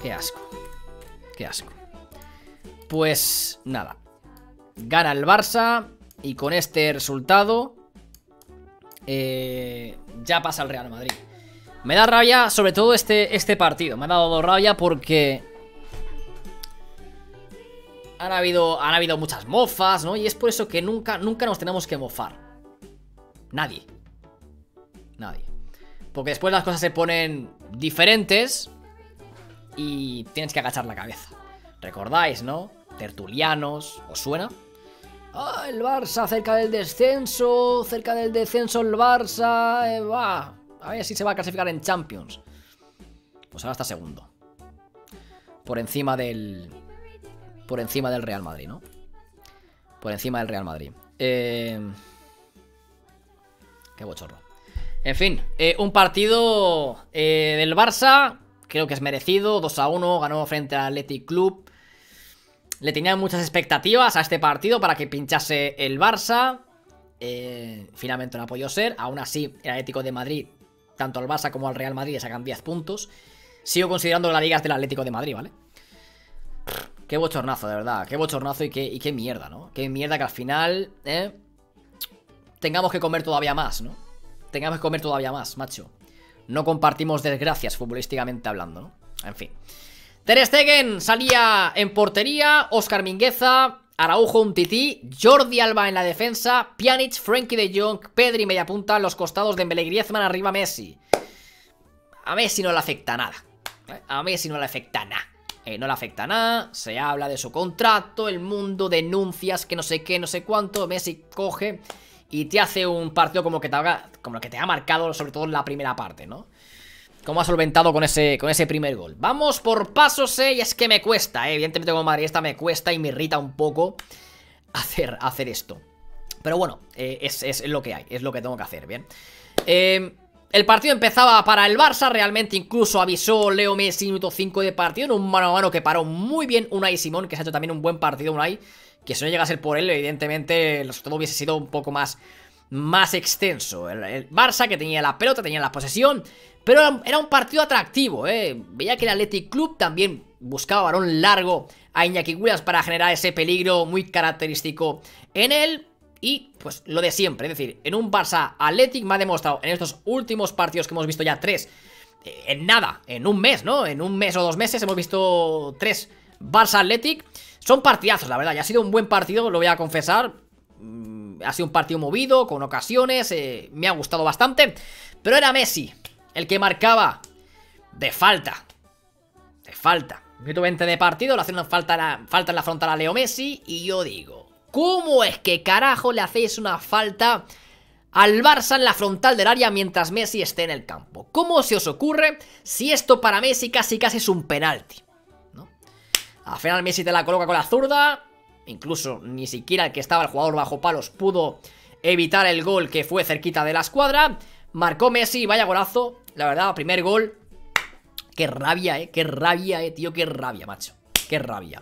Qué asco. Qué asco. Pues nada. Gana el Barça. Y con este resultado ya pasa el Real Madrid. Me da rabia sobre todo este partido. Me ha dado rabia porque han habido muchas mofas, ¿no? Y es por eso que nunca nos tenemos que mofar. Nadie. Porque después las cosas se ponen diferentes y tienes que agachar la cabeza. ¿Recordáis, no? Tertulianos, ¿os suena? Ah, el Barça cerca del descenso el Barça, va. A ver si se va a clasificar en Champions. Pues ahora está segundo. Por encima del Real Madrid, ¿no? Por encima del Real Madrid. Qué bochorno. En fin, un partido del Barça. Creo que es merecido, 2-1, ganó frente al Athletic Club. Le tenían muchas expectativas a este partido para que pinchase el Barça. Finalmente no ha podido ser. Aún así, el Atlético de Madrid, tanto al Barça como al Real Madrid, le sacan 10 puntos. Sigo considerando que la liga es del Atlético de Madrid, ¿vale? Qué bochornazo, de verdad. Qué bochornazo y qué mierda, ¿no? Qué mierda que al final tengamos que comer todavía más, ¿no? Tengamos que comer todavía más, macho. No compartimos desgracias futbolísticamente hablando, ¿no? En fin. Ter Stegen salía en portería, Óscar Mingueza, Araujo, Umtiti, Jordi Alba en la defensa, Pjanic, Frenkie de Jong, Pedri media punta, los costados de Dembélé, Griezmann, arriba Messi. A Messi no le afecta nada. A Messi no le afecta nada. No le afecta nada, se habla de su contrato, el mundo denuncias que no sé qué, no sé cuánto. Messi coge y te hace un partido como lo que te ha marcado, sobre todo en la primera parte, ¿no? Como ha solventado con ese primer gol. Vamos por pasos, y es que me cuesta, evidentemente como madridista me cuesta y me irrita un poco hacer esto. Pero bueno, es lo que hay, es lo que tengo que hacer, bien. El partido empezaba para el Barça, realmente incluso avisó Leo Messi minuto 5 de partido, en un mano a mano que paró muy bien Unai Simón, que se ha hecho también un buen partido Unai, que si no llega a ser por él, evidentemente el resultado hubiese sido un poco más extenso. El Barça que tenía la pelota, tenía la posesión, pero era un partido atractivo, Veía que el Athletic Club también buscaba balón largo a Iñaki Williams para generar ese peligro muy característico en él. Y pues lo de siempre, es decir, en un Barça Athletic me ha demostrado en estos últimos partidos que hemos visto ya 3, en nada, en un mes, ¿no? En un mes o 2 meses hemos visto 3 Barça Athletic. Son partidazos, la verdad, ya ha sido un buen partido, lo voy a confesar. Ha sido un partido movido, con ocasiones, me ha gustado bastante. Pero era Messi el que marcaba de falta. Minuto 20 de partido, le hace una falta en la frontal a Leo Messi. Y yo digo, ¿cómo es que carajo le hacéis una falta al Barça en la frontal del área mientras Messi esté en el campo? ¿Cómo se os ocurre si esto para Messi casi es un penalti, ¿no? Al final Messi te la coloca con la zurda. Incluso ni siquiera el que estaba el jugador bajo palos pudo evitar el gol que fue cerquita de la escuadra. Marcó Messi, vaya golazo. La verdad, primer gol. Qué rabia, tío, qué rabia, macho. Qué rabia.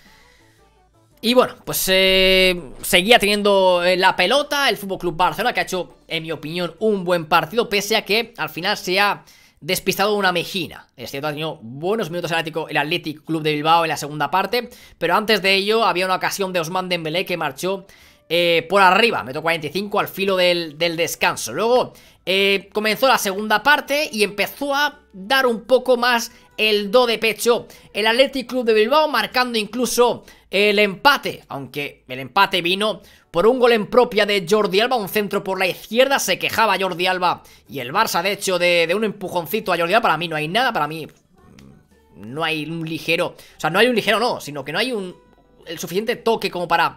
Y bueno, pues seguía teniendo la pelota el FC Barcelona, que ha hecho, en mi opinión, un buen partido, pese a que al final se ha despistado una mejina. Es cierto, ha tenido buenos minutos el Athletic Club de Bilbao en la segunda parte, pero antes de ello había una ocasión de Ousmane Dembélé que marchó por arriba, metro 45 al filo del descanso. Luego comenzó la segunda parte y empezó a dar un poco más el do de pecho el Athletic Club de Bilbao, marcando incluso el empate, aunque el empate vino por un gol en propia de Jordi Alba, un centro por la izquierda. Se quejaba Jordi Alba y el Barça, de hecho, de un empujoncito a Jordi Alba. Para mí no hay nada, para mí no hay un ligero, o sea, no hay un ligero no, sino que no hay el suficiente toque como para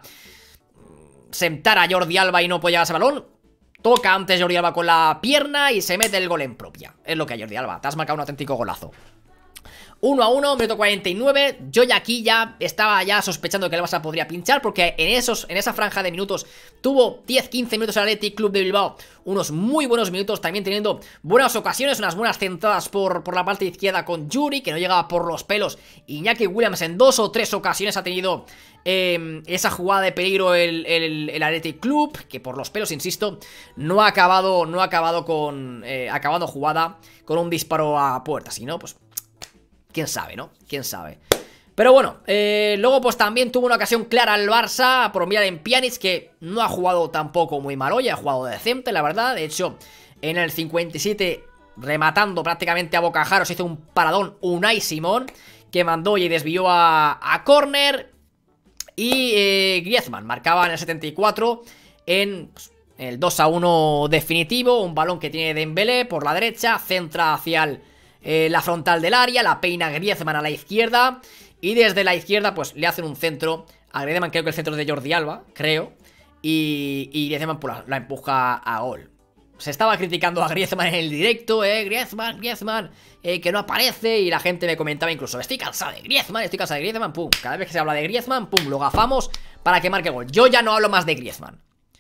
sentar a Jordi Alba y no apoyar ese balón. Toca antes Jordi Alba con la pierna y se mete el gol en propia. Es lo que hay, Jordi Alba, te has marcado un auténtico golazo. 1-1, minuto 49. Yo ya aquí estaba sospechando que el Barça podría pinchar, porque en esa franja de minutos tuvo 10-15 minutos el Athletic Club de Bilbao, unos muy buenos minutos, también teniendo buenas ocasiones, unas buenas centradas por la parte izquierda con Yuri, que no llegaba por los pelos. Iñaki Williams en 2 o 3 ocasiones ha tenido esa jugada de peligro el Athletic Club, que por los pelos, insisto, no ha acabado jugada con un disparo a puerta, sino pues quién sabe, ¿no? Quién sabe. Pero bueno, luego pues también tuvo una ocasión clara el Barça por mirar en Pjanic, que no ha jugado tampoco muy mal hoy, ha jugado decente, la verdad. De hecho, en el 57, rematando prácticamente a bocajarros, hizo un paradón Unai Simón, que mandó y desvió a córner. Y Griezmann marcaba en el 74 en pues, el 2-1 definitivo. Un balón que tiene Dembélé por la derecha, centra hacia la frontal del área, la peina Griezmann a la izquierda. Y desde la izquierda pues le hacen un centro a Griezmann, creo que el centro es de Jordi Alba, creo. Y Griezmann pues, la empuja a gol. Se estaba criticando a Griezmann en el directo, Griezmann, que no aparece. Y la gente me comentaba incluso, estoy cansado de Griezmann, pum. Cada vez que se habla de Griezmann, pum, lo gafamos para que marque gol. Yo ya no hablo más de Griezmann.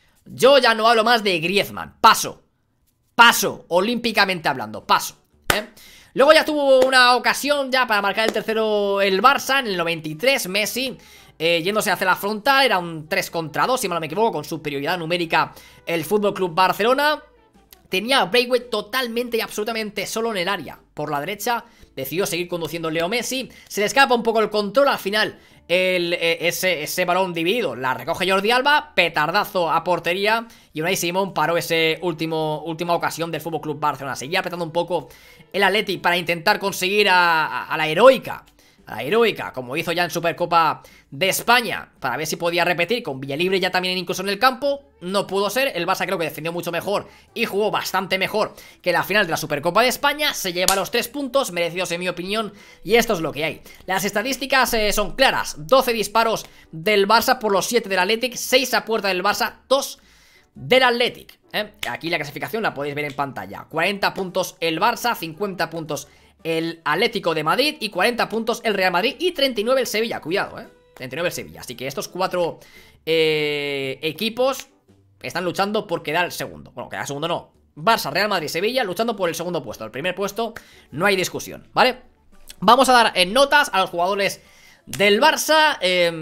Paso, olímpicamente hablando, paso, Luego ya tuvo una ocasión ya para marcar el tercero el Barça en el 93, Messi yéndose hacia la frontal, era un 3 contra 2 si mal no me equivoco, con superioridad numérica el FC Barcelona. Tenía a Braithwaite totalmente y absolutamente solo en el área. Por la derecha decidió seguir conduciendo Leo Messi. Se le escapa un poco el control al final. Ese balón dividido la recoge Jordi Alba. Petardazo a portería. Y Unai Simón paró ese última ocasión del FC Barcelona. Seguía apretando un poco el Athletic para intentar conseguir a la heroica. Como hizo ya en Supercopa de España, para ver si podía repetir con Villalibre ya también incluso en el campo. No pudo ser, el Barça creo que defendió mucho mejor y jugó bastante mejor que la final de la Supercopa de España. Se lleva los 3 puntos, merecidos en mi opinión, y esto es lo que hay. Las estadísticas son claras, 12 disparos del Barça por los 7 del Athletic, 6 a puerta del Barça, 2 del Athletic, Aquí la clasificación la podéis ver en pantalla. 40 puntos el Barça, 50 puntos el Atlético de Madrid y 40 puntos el Real Madrid y 39 el Sevilla, cuidado, 39 el Sevilla, así que estos 4 equipos están luchando por quedar el segundo. Bueno, quedar segundo no, Barça, Real Madrid, Sevilla luchando por el segundo puesto. El primer puesto no hay discusión, ¿vale? Vamos a dar notas a los jugadores del Barça.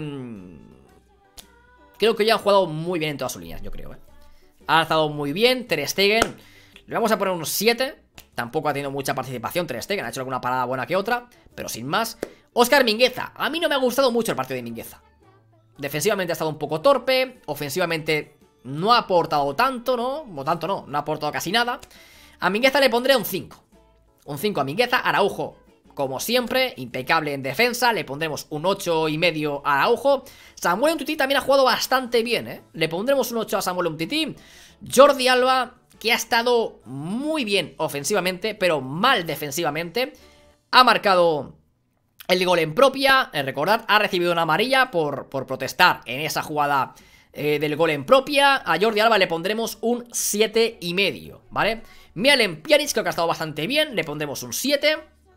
Creo que ya han jugado muy bien en todas sus líneas, yo creo, Han estado muy bien. Ter Stegen, le vamos a poner un 7. Tampoco ha tenido mucha participación Ter Stegen, ha hecho alguna parada buena que otra, pero sin más. Óscar Mingueza, a mí no me ha gustado mucho el partido de Mingueza. Defensivamente ha estado un poco torpe, ofensivamente no ha aportado tanto, ¿no? No ha aportado casi nada. A Mingueza le pondré un 5. Un 5 a Mingueza. Araujo, como siempre, impecable en defensa, le pondremos un 8,5 a Araujo. Samuel Umtiti también ha jugado bastante bien, Le pondremos un 8 a Samuel Umtiti. Jordi Alba, que ha estado muy bien ofensivamente, pero mal defensivamente. Ha marcado el gol en propia. Recordad, ha recibido una amarilla por protestar en esa jugada del gol en propia. A Jordi Alba le pondremos un 7,5, ¿vale? Miralem Pjanic, creo que ha estado bastante bien, le pondremos un 7.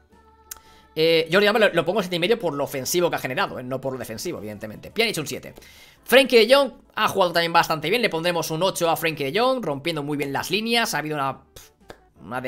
Jordi Alba lo pongo 7,5 por lo ofensivo que ha generado, no por lo defensivo, evidentemente. Pjanic un 7. Frenkie de Jong ha jugado también bastante bien, le pondremos un 8 a Frenkie de Jong, rompiendo muy bien las líneas. Ha habido una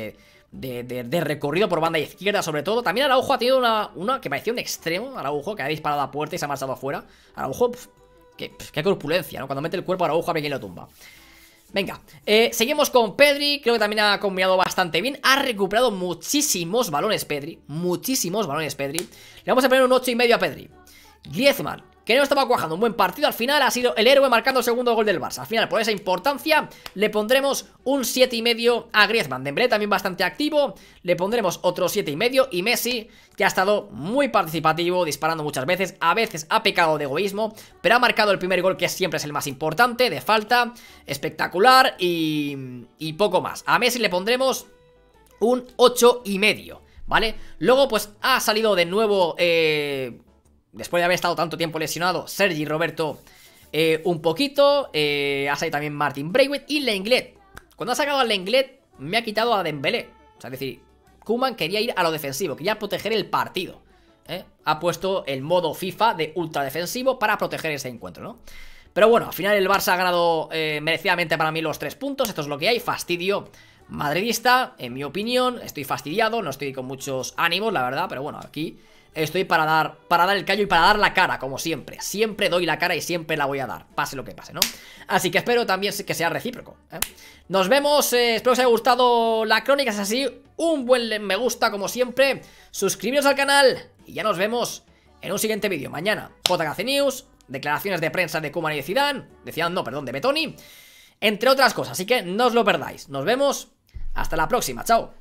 de recorrido por banda izquierda sobre todo. También Araujo ha tenido una que parecía un extremo, Araujo, que ha disparado a puerta y se ha marchado afuera. Araujo, qué corpulencia, ¿no? Cuando mete el cuerpo Araujo a ver quién lo tumba. Venga, seguimos con Pedri. Creo que también ha combinado bastante bien. Ha recuperado muchísimos balones Pedri. Le vamos a poner un 8,5 a Pedri. Griezmann, que no estaba cuajando un buen partido, al final ha sido el héroe marcando el segundo gol del Barça. Al final, por esa importancia, le pondremos un 7,5 a Griezmann. Dembélé también bastante activo, le pondremos otro 7,5. Y Messi, que ha estado muy participativo, disparando muchas veces. A veces ha pecado de egoísmo, pero ha marcado el primer gol, que siempre es el más importante, de falta, espectacular. Y poco más. A Messi le pondremos un 8,5, ¿vale? Luego pues ha salido de nuevo, después de haber estado tanto tiempo lesionado, Sergi Roberto un poquito. Ha salido también Martin Braithwaite y Lenglet. Cuando ha sacado a Lenglet me ha quitado a Dembélé. O sea, es decir, Koeman quería ir a lo defensivo, quería proteger el partido, Ha puesto el modo FIFA de ultra defensivo para proteger ese encuentro, ¿no? Pero bueno, al final el Barça ha ganado merecidamente para mí los 3 puntos. Esto es lo que hay, fastidio madridista, en mi opinión. Estoy fastidiado, no estoy con muchos ánimos, la verdad, pero bueno, aquí estoy para dar el callo y para dar la cara, como siempre. Siempre doy la cara y siempre la voy a dar, pase lo que pase, ¿no? Así que espero también que sea recíproco, ¿eh? Nos vemos, espero que os haya gustado la crónica. Si es así, un buen me gusta como siempre. Suscribiros al canal y ya nos vemos en un siguiente vídeo. Mañana, JKC News, declaraciones de prensa de Koeman y de Zidane, de Betoni, entre otras cosas. Así que no os lo perdáis. Nos vemos, hasta la próxima, chao.